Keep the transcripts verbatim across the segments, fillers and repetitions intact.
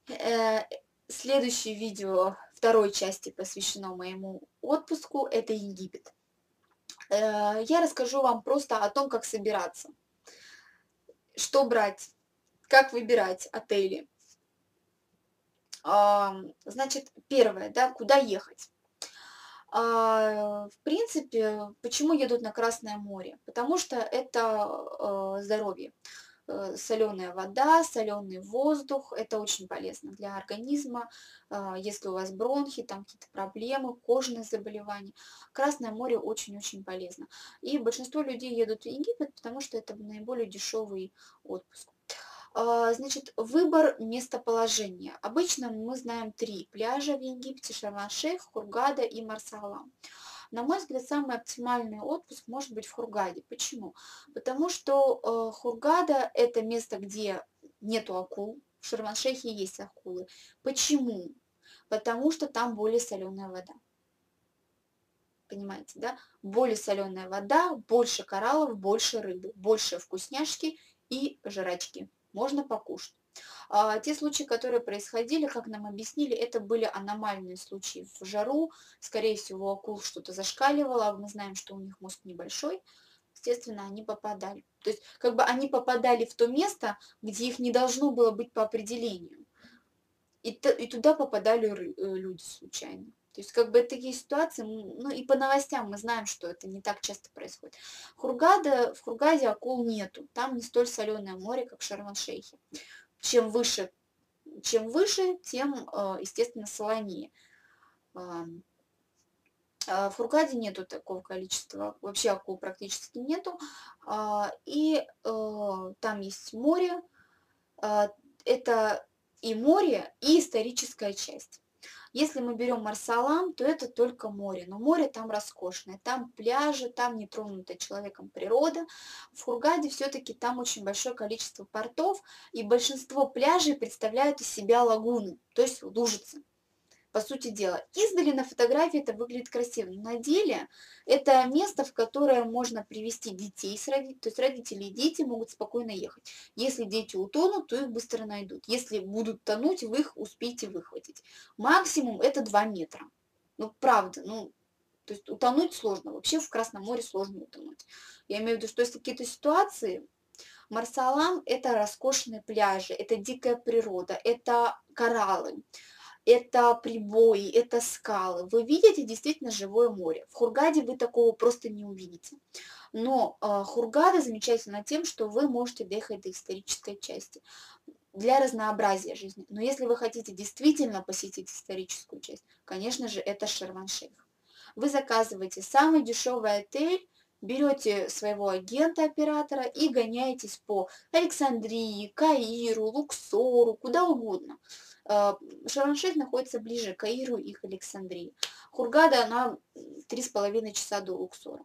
Э, Следующее видео второй части посвящено моему отпуску. Это Египет. Э, Я расскажу вам просто о том, как собираться, что брать, как выбирать отели. Ам, Значит, первое, да, куда ехать. А, В принципе, почему едут на Красное море? Потому что это э, здоровье. Соленая вода, соленый воздух. Это очень полезно для организма. А, Если у вас бронхи, там какие-то проблемы, кожные заболевания. Красное море очень-очень полезно. И большинство людей едут в Египет, потому что это наиболее дешевый отпуск. А, Значит, выбор местоположения. Обычно мы знаем три пляжа в Египте: Шарм-эль-Шейх, Хургада и Марса-Алам. На мой взгляд, самый оптимальный отпуск может быть в Хургаде. Почему? Потому что э, Хургада – это место, где нету акул. В Шарм-эль-Шейхе есть акулы. Почему? Потому что там более соленая вода. Понимаете, да? Более соленая вода, больше кораллов, больше рыбы, больше вкусняшки и жрачки. Можно покушать. А, те случаи, которые происходили, как нам объяснили, это были аномальные случаи в жару. Скорее всего, у акул что-то зашкаливало, а мы знаем, что у них мозг небольшой. Естественно, они попадали. То есть, как бы они попадали в то место, где их не должно было быть по определению. И, и туда попадали ры, э, люди случайно. То есть, как бы такие ситуации, ну и по новостям мы знаем, что это не так часто происходит. Хургада, в Хургаде акул нету. Там не столь соленое море, как в Шарм-эль-Шейхе. Чем выше чем выше, тем, э, естественно, солонее. А, а В Хургаде нету такого количества, вообще акул практически нету. А, И э, там есть море. А, Это и море, и историческая часть. Если мы берем Марсалам, то это только море, но море там роскошное, там пляжи, там нетронутая человеком природа. В Хургаде все-таки там очень большое количество портов, и большинство пляжей представляют из себя лагуны, то есть лужицы. По сути дела, издали на фотографии это выглядит красиво, но на деле это место, в которое можно привести детей с родителями, то есть родители и дети могут спокойно ехать. Если дети утонут, то их быстро найдут. Если будут тонуть, вы их успеете выхватить. Максимум это два метра. Ну, правда, ну, то есть утонуть сложно. Вообще в Красном море сложно утонуть. Я имею в виду, что есть какие-то ситуации. Марсалам – это роскошные пляжи, это дикая природа, это кораллы, это прибои, это скалы. Вы видите действительно живое море. В Хургаде вы такого просто не увидите. Но э, Хургада замечательна тем, что вы можете доехать до исторической части для разнообразия жизни. Но если вы хотите действительно посетить историческую часть, конечно же, это Шарм-эль-Шейх. Вы заказываете самый дешевый отель, берете своего агента-оператора и гоняетесь по Александрии, Каиру, Луксору, куда угодно. Шарм-эль-Шейх находится ближе к Каиру и к Александрии. Хургада, она три с половиной часа до Луксора.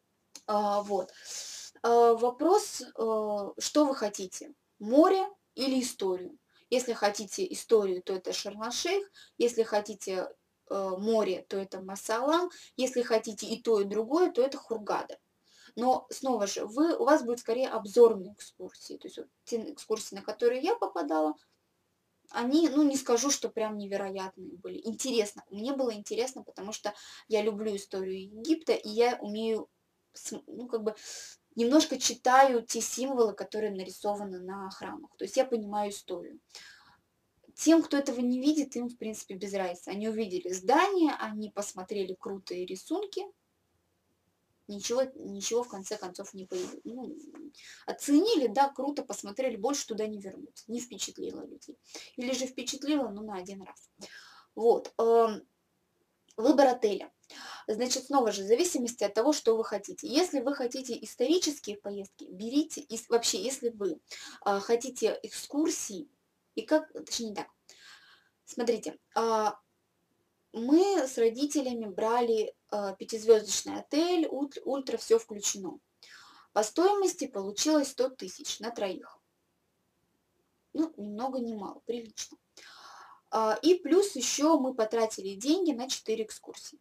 А, вот. А, вопрос, а, что вы хотите? Море или историю? Если хотите историю, то это Шарм-эль-Шейх. Если хотите э, море, то это Масалам. Если хотите и то, и другое, то это Хургада. Но снова же, вы, у вас будут скорее обзорные экскурсии. То есть вот те экскурсии, на которые я попадала, они, ну, не скажу, что прям невероятные были. Интересно. Мне было интересно, потому что я люблю историю Египта, и я умею, ну, как бы, немножко читаю те символы, которые нарисованы на храмах. То есть я понимаю историю. Тем, кто этого не видит, им, в принципе, без разницы. Они увидели здание, они посмотрели крутые рисунки, ничего, ничего в конце концов не появилось. Ну, оценили, да, круто, посмотрели, больше туда не вернуться. Не впечатлило людей. Или же впечатлило, но на один раз. Вот. эм, Выбор отеля. Значит, снова же, в зависимости от того, что вы хотите. Если вы хотите исторические поездки, берите, и вообще, если вы а, хотите экскурсии, и как, точнее не так, смотрите, а, мы с родителями брали а, пятизвездочный отель, ультра, ультра все включено. По стоимости получилось сто тысяч на троих. Ну, ни много ни мало, прилично. А, и плюс еще мы потратили деньги на четыре экскурсии.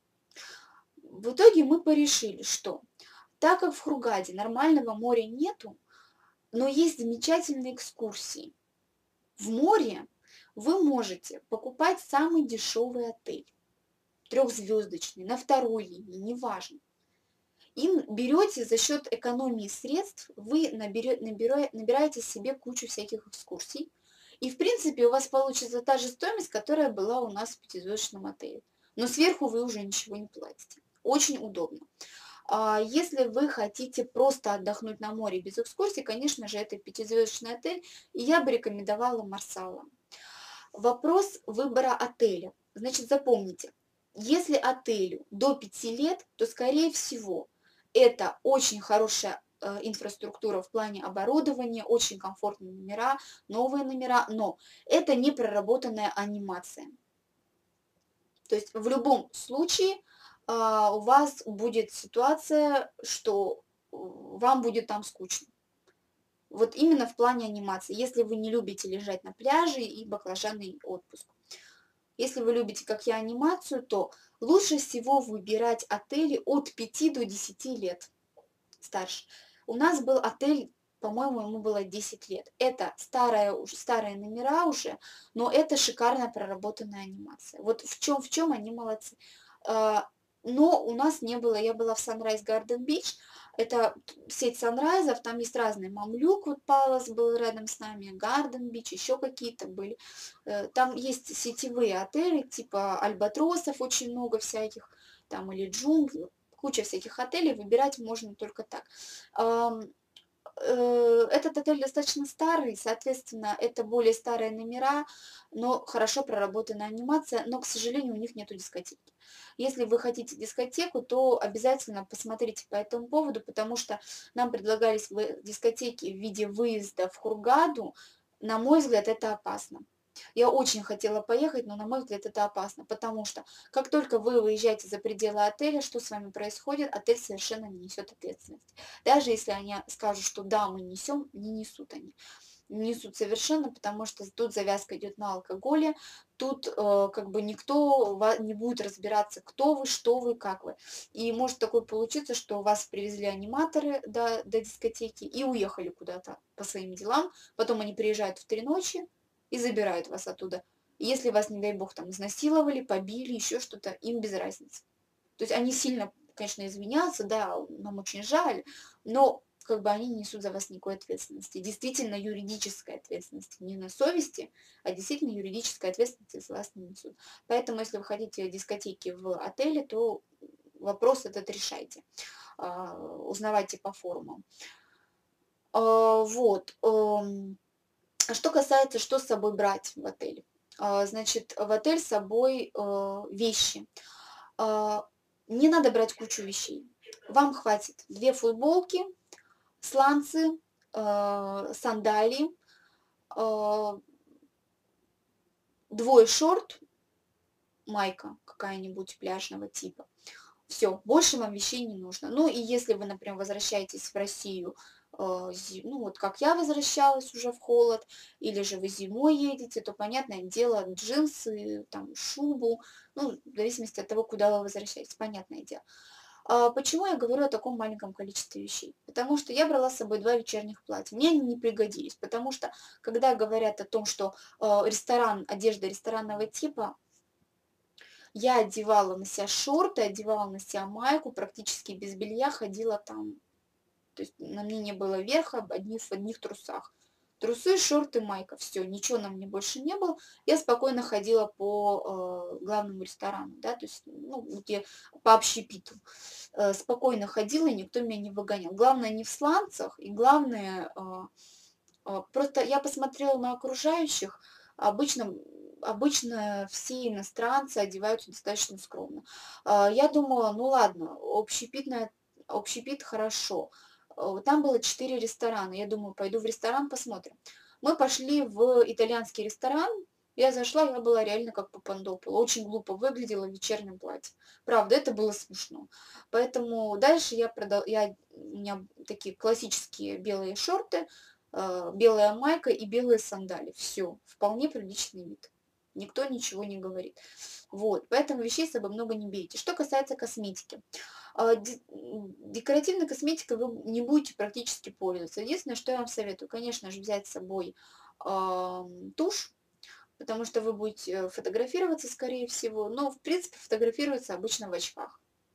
В итоге мы порешили, что так как в Хургаде нормального моря нету, но есть замечательные экскурсии в море, Вы можете покупать самый дешевый отель, трехзвездочный, на второй линии, неважно. И берете за счет экономии средств, вы наберете, набираете себе кучу всяких экскурсий. И, в принципе, у вас получится та же стоимость, которая была у нас в пятизвездочном отеле. Но сверху вы уже ничего не платите. Очень удобно. А если вы хотите просто отдохнуть на море без экскурсий, конечно же, это пятизвездочный отель, и я бы рекомендовала Марсала. Вопрос выбора отеля. Значит, запомните, если отелю до пяти лет, то, скорее всего, это очень хорошая э, инфраструктура в плане оборудования, очень комфортные номера, новые номера, но это не проработанная анимация. То есть в любом случае э, у вас будет ситуация, что вам будет там скучно. Вот именно в плане анимации, если вы не любите лежать на пляже и баклажанный отпуск. Если вы любите, как я, анимацию, то лучше всего выбирать отели от пяти до десяти лет старше. У нас был отель, по-моему, ему было десять лет. Это старая, уже, старые номера уже, но это шикарно проработанная анимация. Вот в чем, в чем они молодцы. Но у нас не было, я была в Sunrise Garden Beach, это сеть санрайзов, там есть разные, Мамлюк, вот Палас был рядом с нами, Гарден Бич, еще какие-то были. Там есть сетевые отели, типа Альбатросов очень много всяких, там или Джунгли, куча всяких отелей, выбирать можно только так. Этот отель достаточно старый, соответственно, это более старые номера, но хорошо проработанная анимация, но, к сожалению, у них нету дискотеки. Если вы хотите дискотеку, то обязательно посмотрите по этому поводу, потому что нам предлагались дискотеки в виде выезда в Хургаду. На мой взгляд, это опасно. Я очень хотела поехать, но, на мой взгляд, это опасно, потому что как только вы выезжаете за пределы отеля, что с вами происходит, отель совершенно не несет ответственности. Даже если они скажут, что да, мы несем, не несут они. Не несут совершенно, потому что тут завязка идет на алкоголе, тут э, как бы никто не будет разбираться, кто вы, что вы, как вы. И может такое получиться, что вас привезли аниматоры до, до дискотеки и уехали куда-то по своим делам, потом они приезжают в три ночи, и забирают вас оттуда. И если вас, не дай бог, там изнасиловали, побили, еще что-то, им без разницы. То есть они сильно, конечно, извинятся, да, нам очень жаль, но как бы они не несут за вас никакой ответственности. Действительно юридической ответственности, не на совести, а действительно юридической ответственности за вас не несут. Поэтому, если вы хотите дискотеки в отеле, то вопрос этот решайте. Узнавайте по форумам. Вот. Что касается, что с собой брать в отель. Значит, в отель с собой вещи. Не надо брать кучу вещей. Вам хватит две футболки, сланцы, сандалии, двое шорт, майка какая-нибудь пляжного типа. Все, больше вам вещей не нужно. Ну и если вы, например, возвращаетесь в Россию, ну вот как я возвращалась уже в холод, или же вы зимой едете, то, понятное дело, джинсы, там, шубу, ну, в зависимости от того, куда вы возвращаетесь, понятное дело. А почему я говорю о таком маленьком количестве вещей? Потому что я брала с собой два вечерних платья. Мне они не пригодились, потому что, когда говорят о том, что ресторан, одежда ресторанного типа, я одевала на себя шорты, одевала на себя майку, практически без белья ходила там. То есть на мне не было верха, одни в одних трусах. Трусы, шорты, майка, все, ничего на мне больше не было. Я спокойно ходила по э, главному ресторану, да, то есть, ну, где по общепиту. Э, спокойно ходила, и никто меня не выгонял. Главное не в сланцах, и главное, э, э, просто я посмотрела на окружающих, обычно Обычно все иностранцы одеваются достаточно скромно. Я думала, ну ладно, общепитное, общепит хорошо. Там было четыре ресторана. Я думаю, пойду в ресторан, посмотрим. Мы пошли в итальянский ресторан. Я зашла, я была реально как Папандопола. Очень глупо выглядела в вечернем платье. Правда, это было смешно. Поэтому дальше я продал, я, у меня такие классические белые шорты, белая майка и белые сандали. Все, вполне приличный вид. Никто ничего не говорит. Вот, поэтому вещей с собой много не берите. Что касается косметики. Декоративной косметикой вы не будете практически пользоваться. Единственное, что я вам советую, конечно же, взять с собой э, тушь, потому что вы будете фотографироваться, скорее всего, но, в принципе, фотографируется обычно в очках.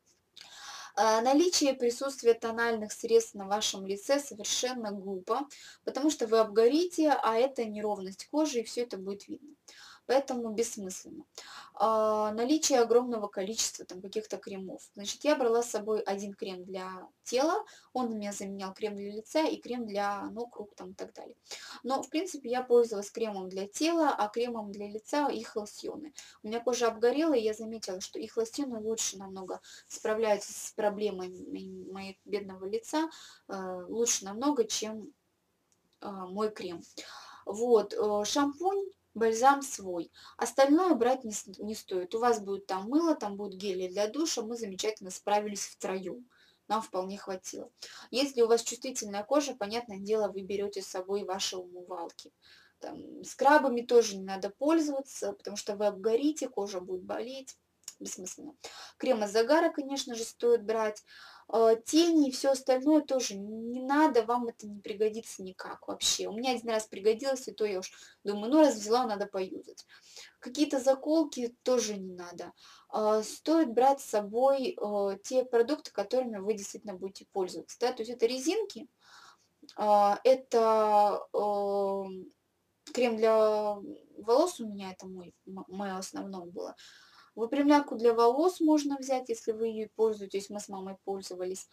А, Наличие присутствия тональных средств на вашем лице совершенно глупо, потому что вы обгорите, а это неровность кожи, и все это будет видно. Поэтому бессмысленно. А, наличие огромного количества там каких-то кремов. Значит, я брала с собой один крем для тела, он у меня заменял крем для лица и крем для ног, рук там и так далее. Но, в принципе, я пользовалась кремом для тела, а кремом для лица их лосьоны. У меня кожа обгорела, и я заметила, что их лосьоны лучше намного справляются с проблемами моего бедного лица, э, лучше намного, чем а, мой крем. Вот, э, шампунь, бальзам свой. Остальное брать не, с- не стоит. У вас будет там мыло, там будет гели для душа, мы замечательно справились втроем. Нам вполне хватило. Если у вас чувствительная кожа, понятное дело, вы берете с собой ваши умывалки. Там, скрабами тоже не надо пользоваться, потому что вы обгорите, кожа будет болеть. Бессмысленно. Крем от загара, конечно же, стоит брать. Э, Тени и все остальное тоже не надо, вам это не пригодится никак вообще. У меня один раз пригодилось, и то я уж думаю, ну раз взяла, надо поюзать. Какие-то заколки тоже не надо. А, Стоит брать с собой э, те продукты, которыми вы действительно будете пользоваться. Да? То есть это резинки, а, это эм, крем для волос у меня, это мой, м- мое основное было. Выпрямлянку для волос можно взять, если вы ее пользуетесь, мы с мамой пользовались.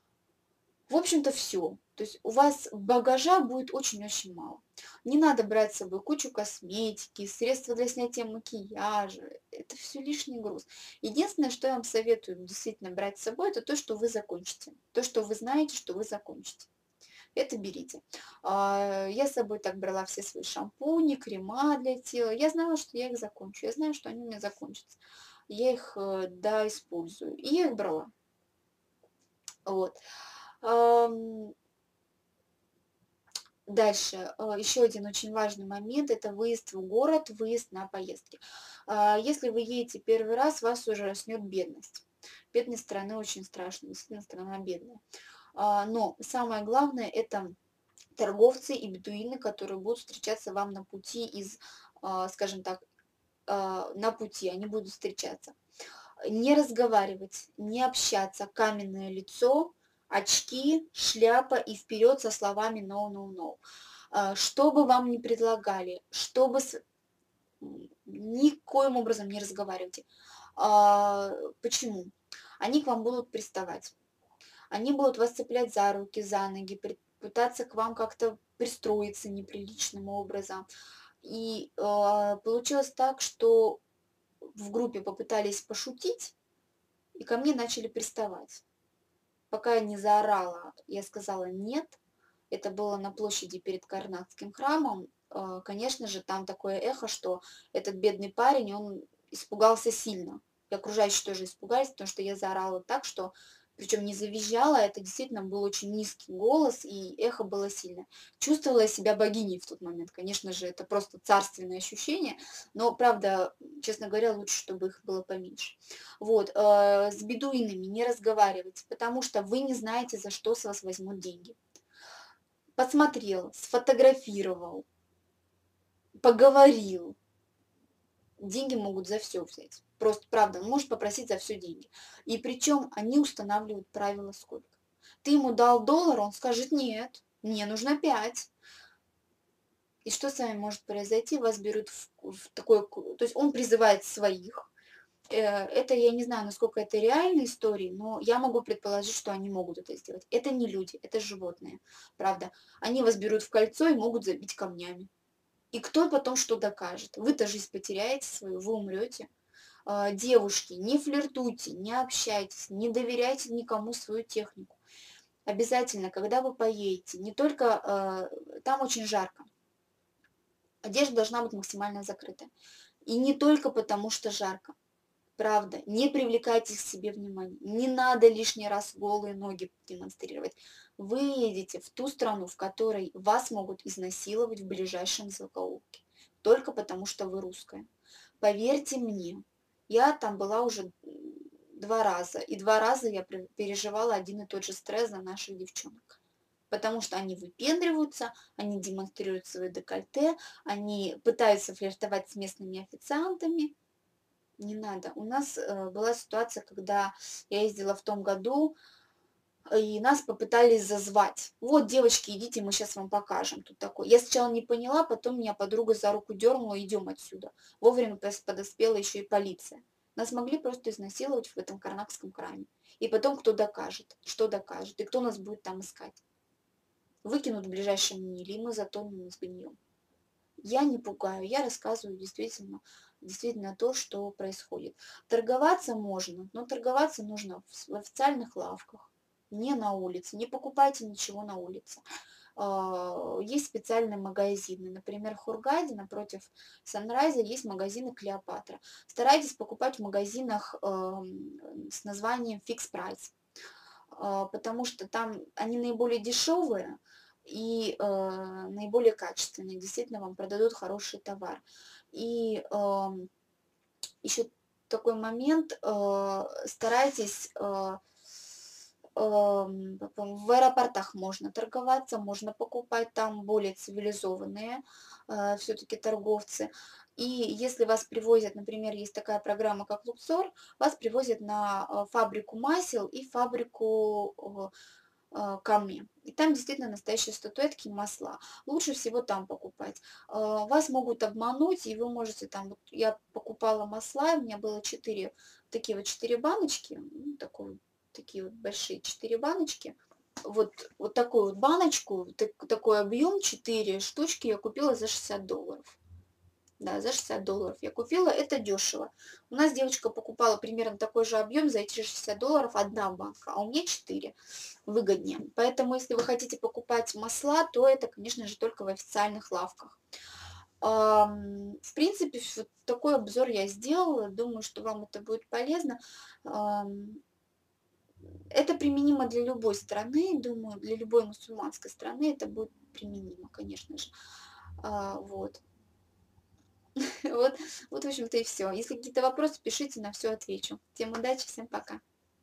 В общем-то, все. То есть у вас багажа будет очень-очень мало. Не надо брать с собой кучу косметики, средства для снятия макияжа. Это все лишний груз. Единственное, что я вам советую действительно брать с собой, это то, что вы закончите. То, что вы знаете, что вы закончите. Это берите. А, Я с собой так брала все свои шампуни, крема для тела. Я знала, что я их закончу. Я знаю, что они у меня закончатся. Я их, э, да, использую. И я их брала. Вот. Ам, Дальше, э, еще один очень важный момент — это выезд в город, выезд на поездки. А, Если вы едете первый раз, вас уже снет бедность. Бедность страны очень страшная, действительно страна бедная. А, Но самое главное — это торговцы и бедуины, которые будут встречаться вам на пути из, а, скажем так, а, на пути, они будут встречаться. Не разговаривать, не общаться, каменное лицо, очки, шляпа и вперед со словами no, no, no. А, Что бы вам ни предлагали, что бы с- м, никоим образом не разговаривайте. А, Почему? Они к вам будут приставать. Они будут вас цеплять за руки, за ноги, при- пытаться к вам как-то пристроиться неприличным образом. И а, получилось так, что в группе попытались пошутить, и ко мне начали приставать. Пока я не заорала, я сказала «нет». Это было на площади перед Карнакским храмом. Э, Конечно же, там такое эхо, что этот бедный парень, он испугался сильно. И окружающие тоже испугались, потому что я заорала так, что, причем не завизжала, это действительно был очень низкий голос, и эхо было сильно. Чувствовала я себя богиней в тот момент. Конечно же, это просто царственное ощущение, но, правда, честно говоря, лучше, чтобы их было поменьше. Вот, э, с бедуинами не разговаривайте, потому что вы не знаете, за что с вас возьмут деньги. Посмотрел, сфотографировал, поговорил. Деньги могут за все взять. Просто, правда, он может попросить за все деньги. И причем они устанавливают правила сколько. Ты ему дал доллар, он скажет нет, мне нужно пять. И что с вами может произойти? Вас берут в, в такой... То есть он призывает своих. Э, Это я не знаю, насколько это реальные истории, но я могу предположить, что они могут это сделать. Это не люди, это животные, правда. Они вас берут в кольцо и могут забить камнями. И кто потом что докажет? Вы-то жизнь потеряете свою, вы умрете. А, Девушки, не флиртуйте, не общайтесь, не доверяйте никому свою технику. Обязательно, когда вы поедете, не только... э, Там очень жарко. Одежда должна быть максимально закрытая. И не только потому, что жарко. Правда, не привлекайте к себе внимание. Не надо лишний раз голые ноги демонстрировать. Вы едете в ту страну, в которой вас могут изнасиловать в ближайшем закоулке. Только потому, что вы русская. Поверьте мне, я там была уже два раза. И два раза я переживала один и тот же стресс за наших девчонок. потому что они выпендриваются, они демонстрируют свои декольте, они пытаются флиртовать с местными официантами. Не надо. У нас э, была ситуация, когда я ездила в том году, и нас попытались зазвать. Вот, девочки, идите, мы сейчас вам покажем. Тут такое. Я сначала не поняла, потом меня подруга за руку дернула, идем отсюда. Вовремя пос- подоспела еще и полиция. Нас могли просто изнасиловать в этом Карнакском краме. И потом кто докажет, что докажет, и кто нас будет там искать. Выкинут в ближайшем Ниле, и мы затонем и сгнием. Я не пугаю, я рассказываю действительно, действительно то, что происходит. Торговаться можно, но торговаться нужно в, в официальных лавках, не на улице. Не покупайте ничего на улице. А, Есть специальные магазины. Например, в Хургаде напротив Санрайза есть магазины Клеопатра. Старайтесь покупать в магазинах эм, с названием Fix Price, а, потому что там они наиболее дешевые и э, наиболее качественные. Действительно, вам продадут хороший товар. И э, еще такой момент, э, старайтесь, э, эм, в аэропортах можно торговаться, можно покупать там более цивилизованные э, все-таки торговцы. И если вас привозят, например, есть такая программа, как Луксор, вас привозят на э, фабрику масел и фабрику э, э, камня. И там действительно настоящие статуэтки, масла. Лучше всего там покупать. Э, Вас могут обмануть, и вы можете там... Вот я покупала масла, у меня было четыре, такие вот четыре баночки, ну, такой, такие вот большие четыре баночки. Вот, вот такую вот баночку, так, такой объем, четыре штучки я купила за шестьдесят долларов. Да, за шестьдесят долларов я купила, это дешево. У нас девочка покупала примерно такой же объем за эти шестьдесят долларов, одна банка, а у меня четыре, выгоднее. Поэтому, если вы хотите покупать масла, то это, конечно же, только в официальных лавках. Ам, В принципе, вот такой обзор я сделала, думаю, что вам это будет полезно. Ам, Это применимо для любой страны, думаю, для любой мусульманской страны это будет применимо, конечно же. А, Вот. Вот, вот, в общем-то, и все. Если какие-то вопросы, пишите, на все отвечу. Всем удачи, всем пока.